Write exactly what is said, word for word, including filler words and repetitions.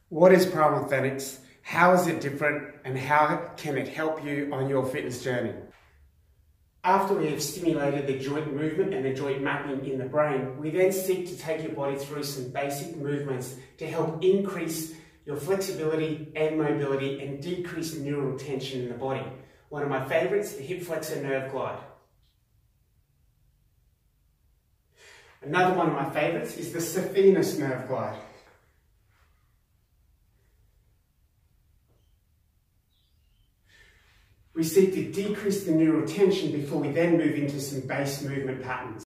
What is PrimalThenics? How is it different, and how can it help you on your fitness journey? After we have stimulated the joint movement and the joint mapping in the brain, we then seek to take your body through some basic movements to help increase your flexibility and mobility and decrease neural tension in the body. One of my favourites, the hip flexor nerve glide. Another one of my favourites is the saphenous nerve glide. We seek to decrease the neural tension before we then move into some base movement patterns.